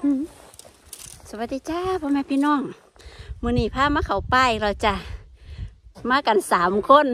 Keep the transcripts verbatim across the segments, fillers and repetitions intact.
สวัสดีจ้าพ่อแม่พี่น้องมื้อนี้พามาเขาป้ายเราจ้ะมากันสามคน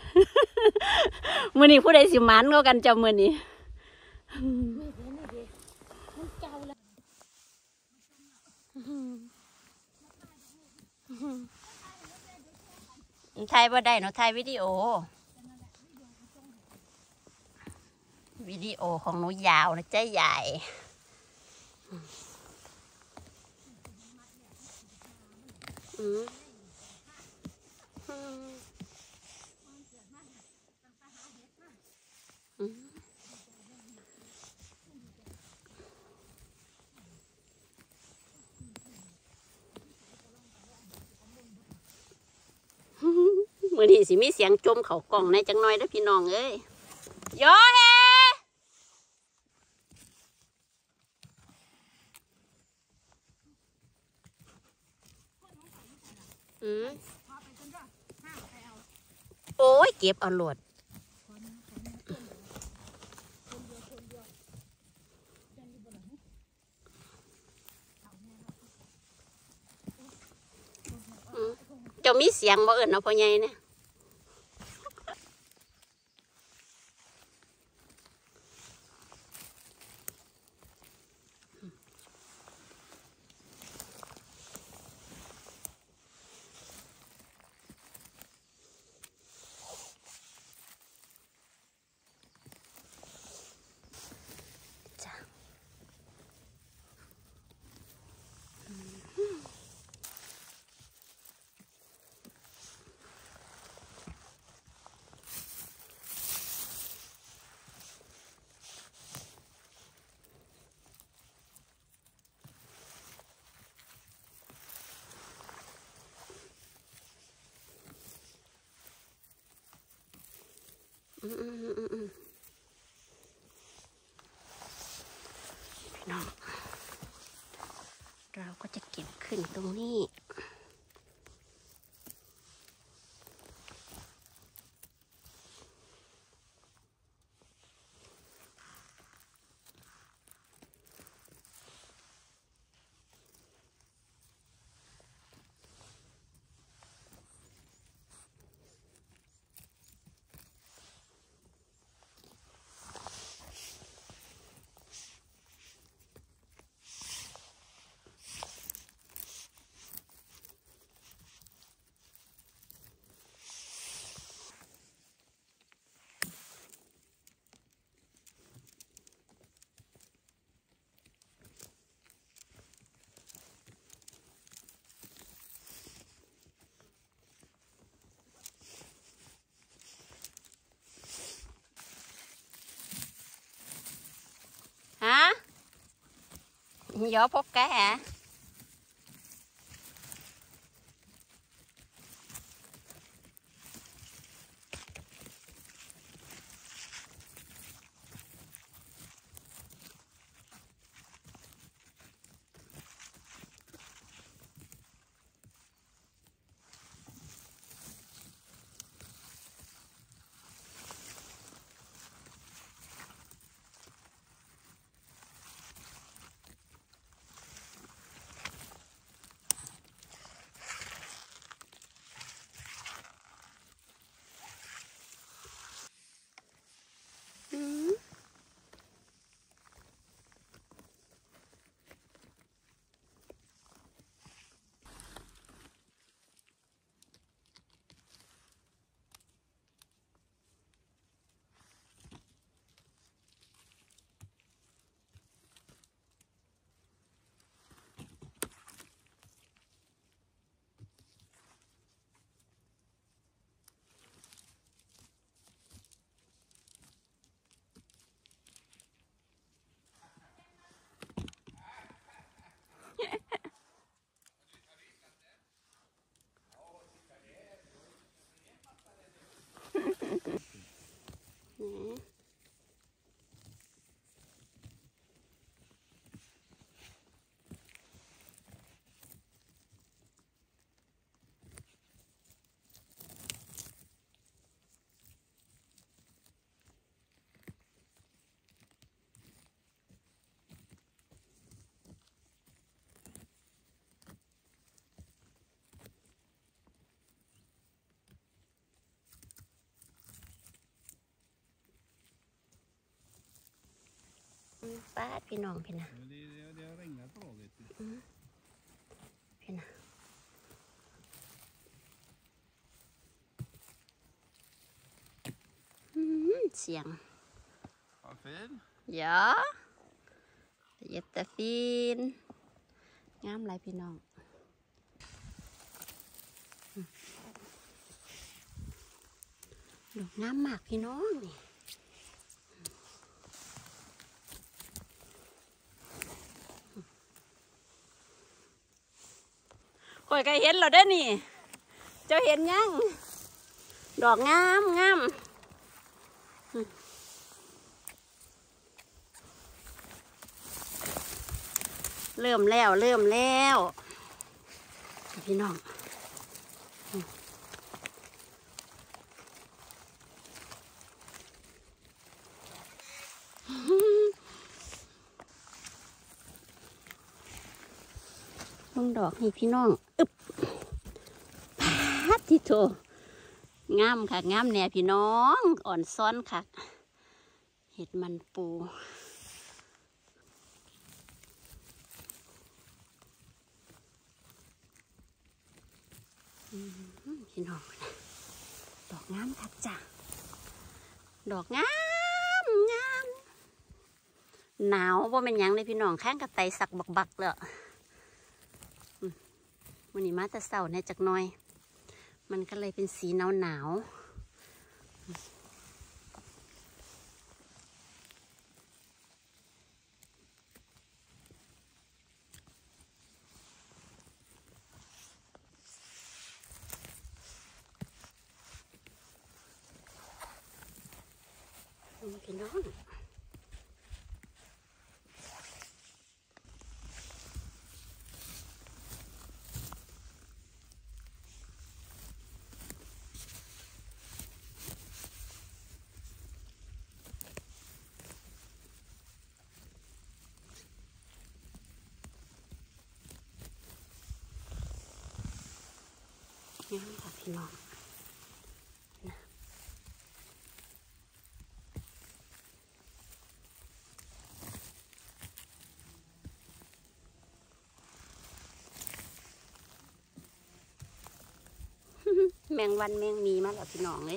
มื้อนี้ผู้ใดสิหมันก็กันจ้ะมื้อนี้ถ่ายบ่ได้เนาะถ่ายวิดีโอวิดีโอของหนูยาวนะจ้าใหญ่อืมมือนี้สิมีเสียงจมเขากล่องในจังน้อยนะพี่น้องเอ้ยย่อเฮอืมโอ้ยเก็บเอาหลวดเจ้ามีเสียงบ่เอิญเอาพ่อใหญ่เนี่ยพี่น้องเราก็จะเก็บขึ้นตรงนี้ฮะย่อพบแกฮะป้าพี่น้องพี่นะพี่นะเสียงอย่าเย็ดแต่ฟินงามไรพี่น้องดอกงามมากพี่น้องนี่ข่อยก็เห็นเราได้นี่เจ้าเห็นยังดอกงามงามเริ่มแล้วเริ่มแล้วพี่น้องลงดอกให้พี่น้องอึบพัดที่โถงามค่ะงามแน่พี่น้องอ่อนซ้อนค่ะเห็ดมันปูพี่น้องดอกงามค่ะจ้ะดอกงามงามหนาวว่าเป็นยังเลยพี่น้องข้างกระไตสักบักบักเลยวันนี้มาแต่เสาร์เนี่ยจักหน่อยมันก็เลยเป็นสีหนาวหนาวพี่น้องงามค่ะพี่น้องแมงวันแมงมีมาแล้วพี่น้องเลย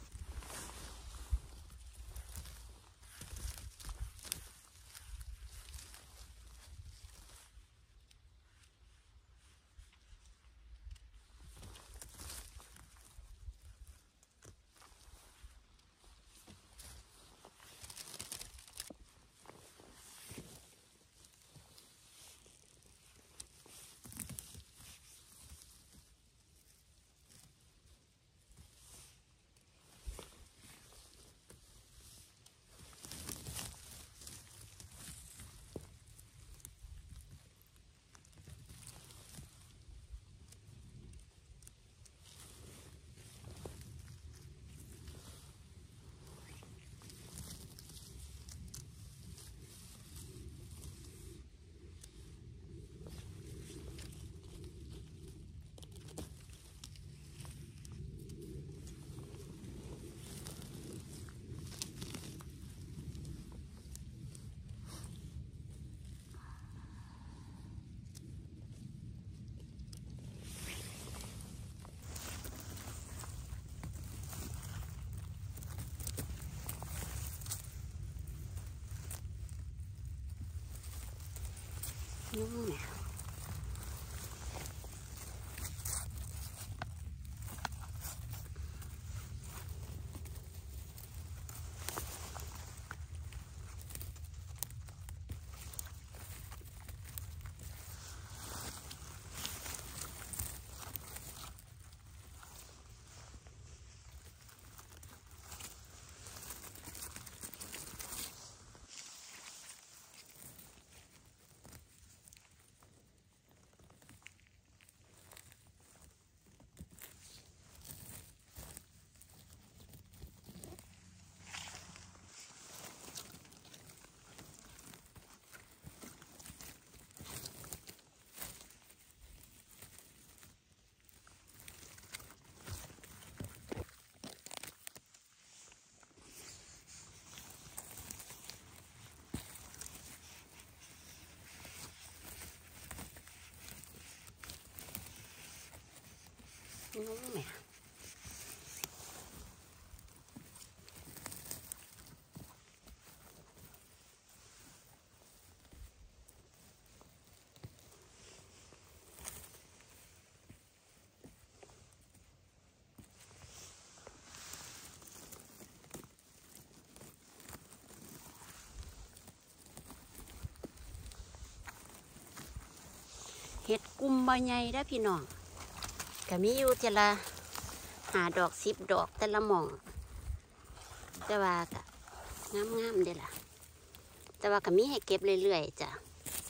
นู่นเนี่ยน้องแม่เห็ดกุมใบใหญ่ได้พี่น้องก็มีอยู่เจละหาดอกสิบดอกแต่ละหม่องแต่ว่าก็งามๆเด้ล่ะแต่ว่าก็มีให้เก็บเรื่อยๆจ้ะ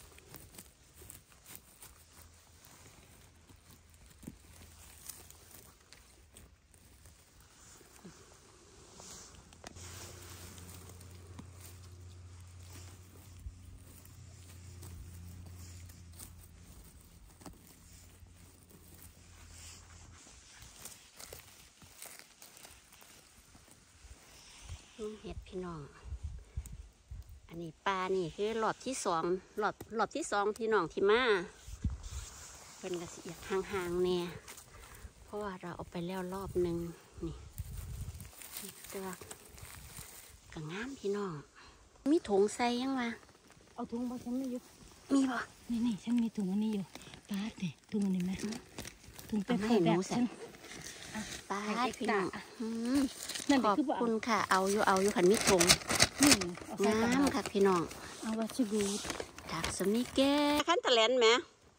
เห็ดพี่น้องอันนี้ปลานี่คือรอบที่สองรอบรอบที่สองพี่น้องที่มาเป็นกระสีห่างๆเนี่ยเพราะว่าเราเอาไปแล้วรอบหนึ่งนี่แต่ว่าก็งามพี่น้องมีถุงใส่ยังวะเอาถุงมาฉันไม่อยู่มีป่ะนี่นี่ฉันมีถุงอันนี้อยู่ปาดเนี่ยถุงอันนี้ไหมถุงเป็นให้หนูใส่ปาดพี่น้องขอบคุณค่ะเอาอยู่เอาอยู่ขันมิถุงงามค่ะพี่น้องเอาวัชกูจากสมิเก้ขั้นตะเลนไหม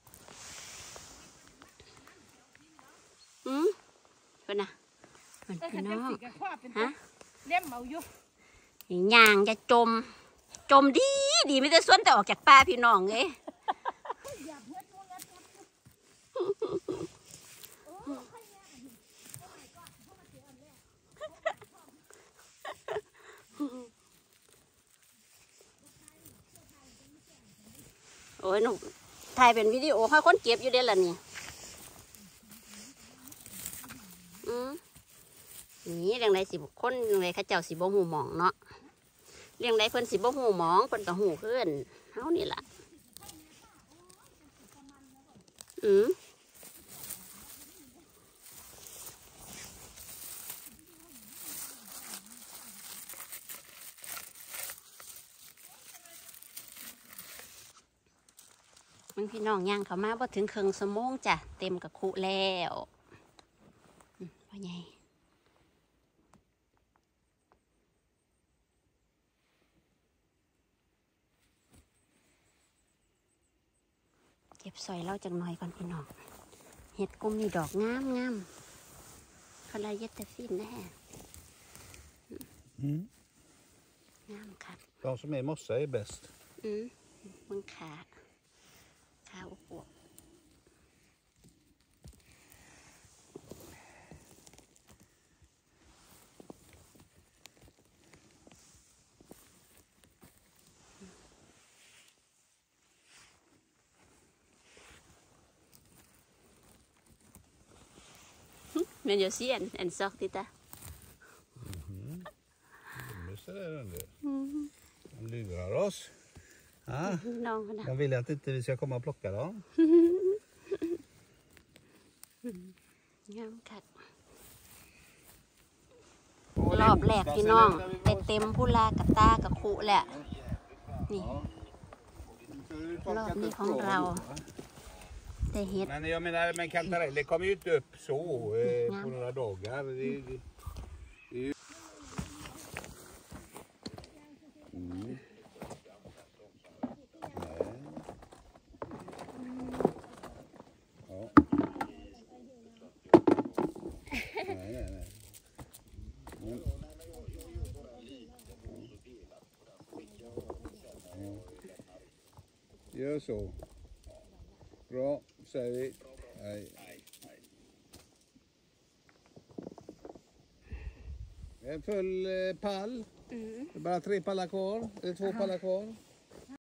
อืมเป็นนะเป็นพี่น้องฮะเล่มเอาอยู่ยางจะจมจมดีดีไม่ได้ส่วนแต่ออกจากป่าพี่น้องเลยโอ้ยหนูถ่ายเป็นวิดีโอให้คนเก็บอยู่เด้ล่ะนี่อืมนี่เรื่องใดสิบคนเรื่องใดข้าเจ้าสิบ่หูหมองเนาะเรื่องใดเพิ่นสิบ่หูหมองเพิ่นก็หูขึ้นเฮานี่ล่ะอืมพี่น้องย่างเขามาพอถึงครึ่งชั่วโมงจ้ะเต็มกับคุแล้วพ่อใหญ่เก็บซอยเล่าจังหน่อยก่อนพี่น้องเห็ดกุ้มนี่ดอกงามงามเขาเลยเย็ดแต่ฟินแน่งามค่ะ De som är mossa är bäst. อืมมึงขาข้าวปวกmen jag ser en, en sak, titta. Mm-hmm. Musser är den där. De lurar oss. Ja. De vill att inte vi ska komma och plocka dem. รอบแรกพี่น้องไปเต็มพุลากับตากับคุแหละนี่รอบนี้ของเราแต่เห็ด Men jag menar, men kantarelle kommer ju inte upp så eh, på några dagar. Det, det, det är ju... Mm. Ja. Nej, nej, nej. Mm. Ja. Gör så. Bra, säger vi. Nej. En full eh, pall. Mm. Det är bara tre pallar kvar. Eller två Aha. pallar kvar.